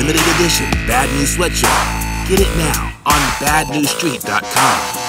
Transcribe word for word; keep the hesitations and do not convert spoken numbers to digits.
limited edition Bad News sweatshirt. Get it now on bad news street dot com.